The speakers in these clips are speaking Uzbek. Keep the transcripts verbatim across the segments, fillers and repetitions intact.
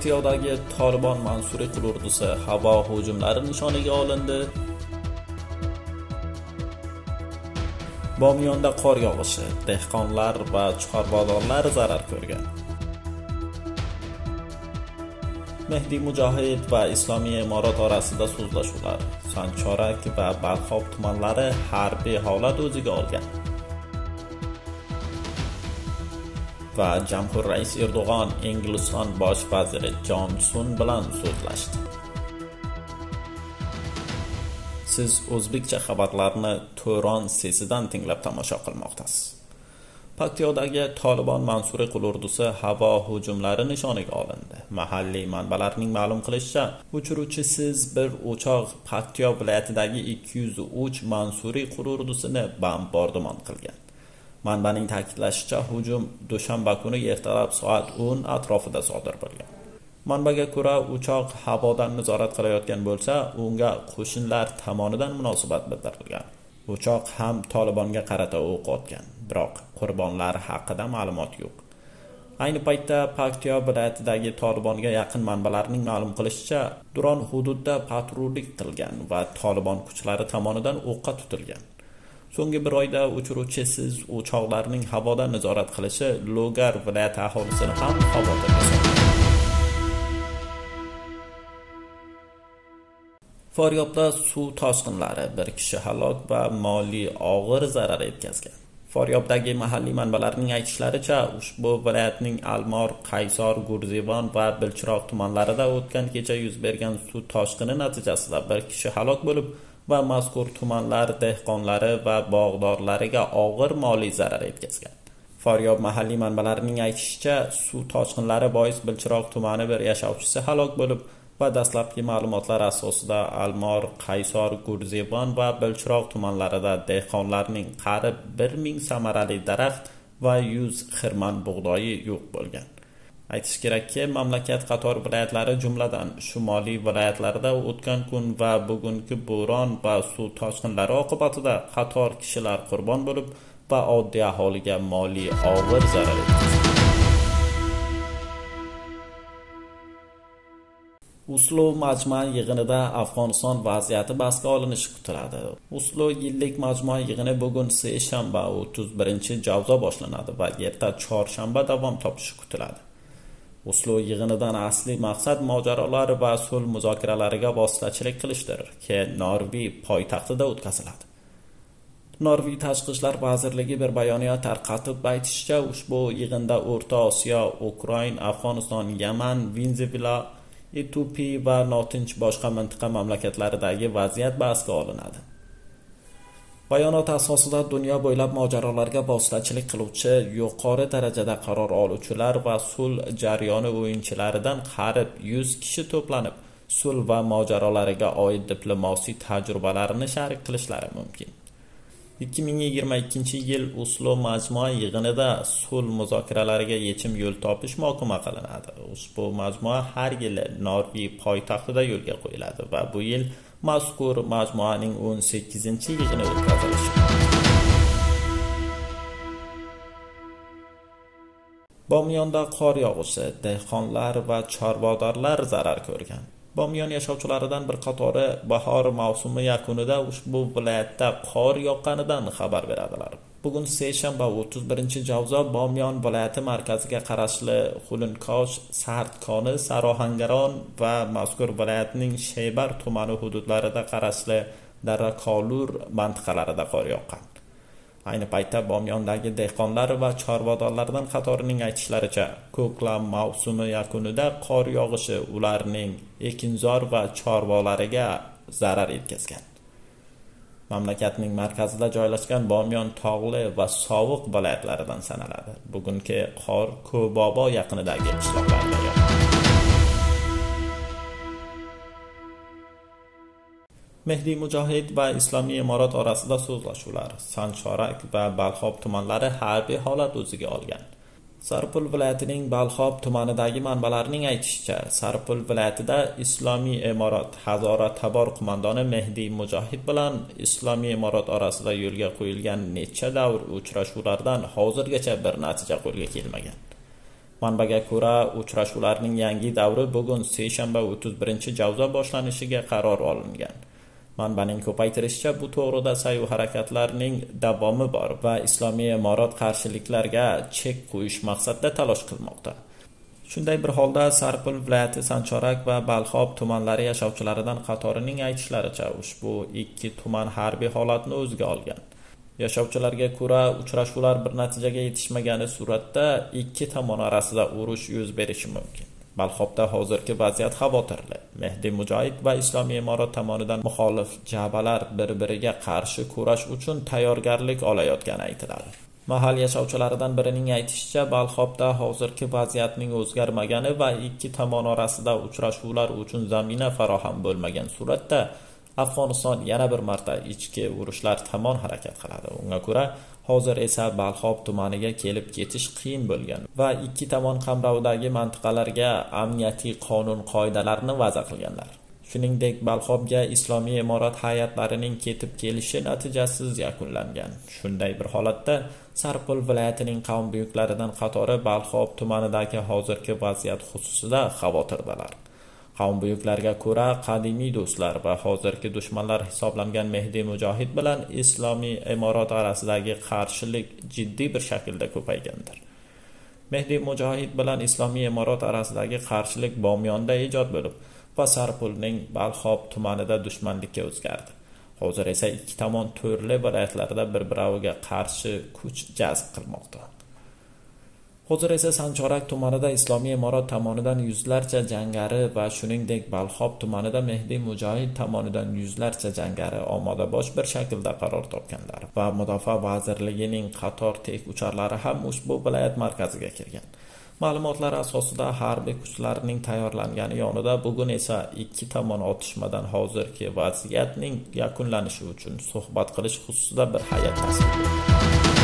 Paktiyodagi Tolibon mansuriy quruvchisi havo hujumlari nishoniga olindi. Bomiyonda qor yog'ishi, dehqonlar va chorvadorlar zarar ko'rgan. Mehdi Mujohid va Islomiy Imorat orasida so'zlashuvlar. Sanchorak va Balxob tumanlari harbiy holat o'ziga olgan. Va Jamhur rais Erdo'g'on Ingliziston bosh vaziri Jonson bilan so'zlashdi. Siz o'zbekcha xabarlarni To'ron sesidan tinglab tomosha qilmoqdasiz. Paktiyodagi Tolibon mansuriy quruvchisi havo hujumlari nishoniga olindi. Mahalliy manbalarning ma'lum qilishicha, uchiruvchisiz bir uchoq Paktiyo viloyatidagi ikki yuz uch mansuriy quruvchisini bombardimon qilgan. Manbaning ta'kidlashicha, hujum dushanba kuni ertalab soat o'n atrofida sodir bo'lgan. Manbaga ko'ra, uchoq havodan nazorat qilayotgan bo'lsa, unga qo'shinlar tomonidan munosabat bildirilgan. Uchoq ham Tolibonga qarata o'q otgan, biroq qurbonlar haqida ma'lumot yo'q. Ayni paytda Paktiyo viloyatidagi Tolibonga yaqin manbalarning ma'lum qilishicha, dron hududda patrullik qilgan va Tolibon kuchlari tomonidan o'qqa tutilgan. So'nggi bir oyda uchiruvchisiz uchoqlarning havodan nazorat qilishi Logar viloyati aholisini ham xavotirga soldi. Faryobda suv toshqinlari bir kishi halok va moliy og'ir zarar yetkazgan. Faryobdagi mahalliy manbalarning aytishlaricha, ushbu viloyatning Almor, Qaysor, Gurziyon va Bilchiroq tumanlarida o'tgan kecha yuz bergan suv toshqini natijasida bir kishi halok bo'lib va mazkur tumanlar dehqonlari va bog'dorlariga og'ir moliy zarar yetkazgan. Faryob mahalliy manbalarining aytishicha, suv toshqinlari bois Bilchiroq tumani bir yashovchisi halok bo'lib va dastlabki ma'lumotlar asosida Almor, Qaysor, Gurziyon va Bilchiroq tumanlarida dehqonlarning qariyb bir ming samarali daraxt va yuz xirmon bug'doyi yo'q bo'lgan. Aytish kerakki, mamlakat qator viloyatlari jumladan shimoliy viloyatlarda o'tgan kun va bugungi bo'ron va suv toshqinlari oqibatida qator kishilar qurbon bo'lib va oddiy aholiga moliy og'ir zarar yetkazgan. Oslo majmua yig'inida Afg'oniston vaziyati bahsga olinishi kutiladi. Oslo yillik majmua yig'ini bugun seshanba o'ttiz birinchi javzo boshlanadi va erta chorshanba davom topishi kutiladi. Oslo yig'inidan asli maqsad mojarolar va sulh muzokaralariga vositachilik qilishdir, ki Norvegiya poytaxtida o'tkaziladi. Norvegiya Tashqi ishlar vazirligi bir bayonot tarqatib aytishicha, ushbu yig'inda O'rta Osiyo, Ukraina, Afg'oniston, Yaman, Venezuela, Etiopiya va notinch boshqa mintaqa mamlakatlaridagi vaziyat bahsga olinadi. Bayonot asosida dunyo bo'ylab mojarolarga vositachilik qiluvchi yuqori darajada qaror oluvchilar va sulh jarayoni o'yinchilaridan qariyb yuz kishi to'planib, sulh va mojarolariga oid diplomasiy tajribalarini sharik qilishlari mumkin. ikki ming yigirma ikkinchi yil Oslo majmua yig'inida sulh muzokaralariga yechim yo'l topish muhokama qilinadi. Ushbu majmua har yili Norvegiya poytaxtida yo'lga qo'yiladi va bu yil mazkur majmuaning o'n sakkizinchi yig'ini o'tkazilishi. Bomiyonda qor yog'ishi, dehqonlar va chorvadorlar zarar ko'rgan. Bomiyon yashovchilaridan bir qatori bahor mavsumi yakunida ushbu viloyatda qor yoqqanidan xabar beradilar. Bugun seshanba o'ttiz birinchi javzo Bomiyon viloyati markaziga qarashli Xulinkosh, Sartkoni, Sarohangaron va mazkur viloyatning Sheybar tumani hududlarida qarashli Daraqolur mantaqalarida qor yoqqan. Ayni paytda Bomiyondagi dehqonlar va chorvadorlardan qatorining aytishlaricha, ko'klam mavsumi yakunida qor yog'ishi ularning ekinzor va chorvalariga zarar yetkazgan. Mamlakatning markazida joylashgan Bomiyon tog'li va sovuq viloyatlaridan sanaladi. Bugungi qor Ko'bobo yaqinidagi qishloqlarda yog'di. Mehdi Mujohid va Islomiy Imorat orasida so'zlashuvlar. Sanchorak va Balxob tumanlari harbiy holat o'ziga olgan. Sarpul viloyatining Balxob tumanidagi manbalarning aytishicha, Sarpul viloyatida Islomiy Imorat Hazora Tabor qo'mondoni Mehdi Mujohid bilan Islomiy Imorat orasida yo'lga qo'yilgan necha davr uchrashuvlardan hozirgacha bir natija qo'lga kelmagan. Manbaga ko'ra, uchrashuvlarning yangi davri bugun seshanba o'ttiz birinchi javzo boshlanishiga qaror olingan. Manbaning ko'paytirishicha, bu to'g'rida sayu harakatlarning davomi bor va Islomiy imorat qarshiliklarga chek qo'yish maqsadida talosh qilmoqda. Shunday bir holda Sarpul viloyati Sanchorak va Balxob tumanlari yashovchilaridan qatorining aytishlaricha, ushbu ikki tuman harbiy holatni o'ziga olgan. Yashovchilarga ko'ra, uchrashuvlar bir natijaga yetishmagani suratda ikki tomon orasida urush yuz berishi mumkin. Balxobda hozirgi vaziyat xavotirli. Mehdi Mujohid va Islomiy imorat tomonidan muxolif jabhalar bir-biriga qarshi kurash uchun tayyorgarlik olayotgani aytiladi. Mahal yashovchilaridan birining aytishicha, Balxobda hozirgi vaziyatning o'zgarmagani va ikki tomon orasida uchrashuvlar uchun zamina faroham bo'lmagan suratda Afg'oniston yana bir marta ichki urushlar tomon harakat qiladi. Unga ko'ra, hozir esa Balxob tumaniga kelib ketish qiyin bo'lgan va ikki tomon qamrovidagi mantiqalarga amniyatiy qonun qoidalarini va'za qilganlar. Shuningdek, Balxobga Islomiy imorat hayatlarining ketib kelishi natijasiz yakunlangan. Shunday bir holatda Sarpul viloyatining qavm buyuklaridan qatori Balxob tumanidagi hozirgi vaziyat xususida xavotirdalar. Qavm buyuklariga ko'ra, qadimiy do'stlar va hozirgi dushmanlar hisoblangan Mehdi Mujohid bilan Islomiy imorat orasidagi qarshilik jiddiy bir shaklda ko'paygandir. Mehdi Mujohid bilan Islomiy imorat orasidagi qarshilik Bomyonda ijod bo'lib va Sarpulning Balxob tumanida dushmanlikka o'zgardi. Hozir esa ikki tomon turli viloyatlarda bir-biriga qarshi kuch jazb qilmoqda. Hozir esa Sanchorak tumanida Islomiy imorat tomonidan yuzlarcha jangari va shuningdek Balxob tumanida Mehdi Mujohid tomonidan yuzlarcha jangari omoda bosh bir shaklda qaror topganlar va Mudofaa vazirligining qator tek ucharlari ham ushbu viloyat markaziga kirgan. Ma'lumotlar asosida harbiy kuchlarning tayyorlangani yonida bugun esa ikki tomon otishmadan hozirgi vaziyatning yakunlanishi uchun suhbat qilish xususida bir hay'at tashkil etildi.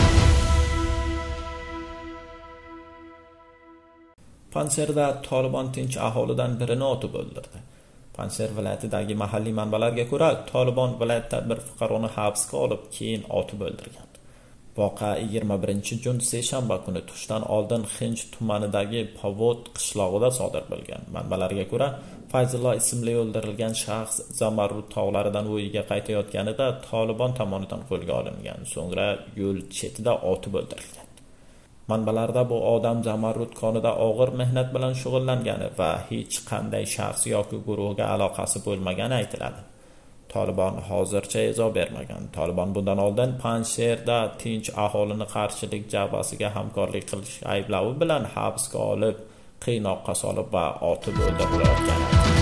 Panserda Tolibon tinch aholidan birini otib o'ldirdi. Panser viloyatidagi mahalliy manbalarga ko'ra, Tolibon viloyatda bir fuqaroni hibsga olib, keyin otib o'ldirgan. Voqea yigirma birinchi iyun seshanba kuni tushdan oldin Xinch tumanidagi Povod qishlog'ida sodir bo'lgan. Manbalarga ko'ra, Fayzullo ismli o'ldirilgan shaxs Zamarrud tog'laridan uyiga qaytayotganida Tolibon tomonidan qo'lga olingan, so'ngra yo'l chetida otib o'ldirilgan. Manbalarda bu odam Zamarrud konida og'ir mehnat bilan shug'ullangani va hech qanday shaxs yoki guruhga aloqasi bo'lmagani aytiladi. Tolibon hozircha izoh bermagan. Tolibon bundan oldin Pansherda tinch aholini qarshilik jabhasiga hamkorlik qilish ayblovi bilan hibsga olib, qiynoqqa solib va otib o'ldirilgan.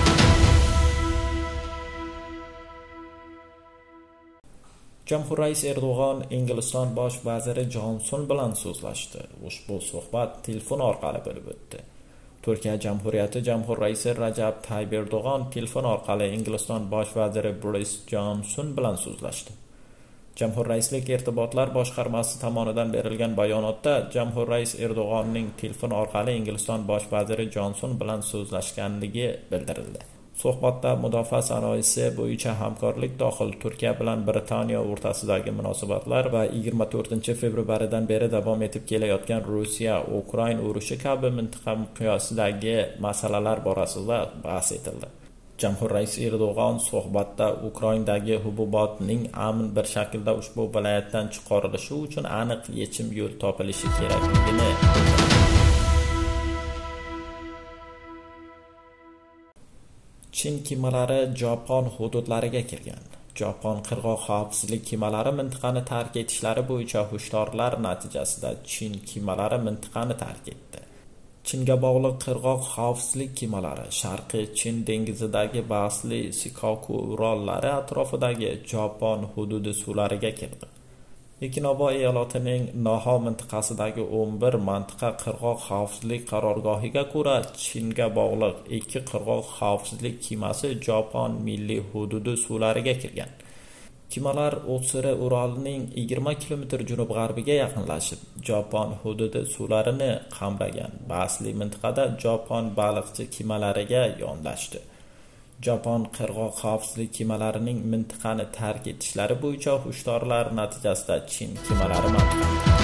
Jamhur rais Erdo'g'on Ingliziston bosh vaziri Jonson bilan so'zlashdi. Ushbu suhbat telefon orqali bo'lib o'tdi. Turkiya Jamhuriyati Jamhur raisi Rajab Tayyip Erdo'g'on telefon orqali Ingliziston bosh vaziri Boris Jonson bilan so'zlashdi. Jamhur raislik irtibotlar boshqarmasi tomonidan berilgan bayonotda Jamhur rais Erdo'g'onning telefon orqali Ingliziston bosh vaziri Jonson bilan so'zlashganligi bildirildi. Suhbatda mudofaa sanoati bo'yicha hamkorlik dohil Turkiya bilan Britaniya o'rtasidagi munosabatlar va yigirma to'rtinchi fevraldan beri davom etib kelayotgan Rossiya-Ukraina urushi kabi mintaqa miqyosidagi masalalar borasida bahs etildi. Jamhur raisi Erdo'g'on suhbatda Ukrainadagi hububotning amn bir shaklda ushbu viloyatdan chiqarilishi uchun aniq yechim yo'l topilishi kerakligini Chin kemalari Japon hududlariga kirgan. Japon qirg'oq xavfsizlik kemalari mintaqani tark etishlari bo'yicha hushtorlar natijasida Chin kemalari mintaqani tark etdi. Chinga bog'liq qirg'oq xavfsizlik kemalari Sharqiy Chin dengizidagi bahsli Shikoku orollari atrofidagi Japon hududi suvlariga kirdi. Okinawa eyalotining Noho mintaqasidagi o'n bir mantiqa qirg'oq xavfsizlik qarorgohiga ko'ra, Chinga bog'liq ikki qirg'oq xavfsizlik kemasi Japon milliy hududi suvlariga kirgan. Kemalar Otsuri orolining yigirma kilometr janub-g'arbiga yaqinlashib, Japon hududi suvlarini qamragan. Bahsli mintaqada Japon baliqchi kemalariga yondashdi. Japon qirg'oq xavfsizlik kemalarining mintaqani tark etishlari bo'yicha hushtorlar natijasida Chin kemalari mintaqani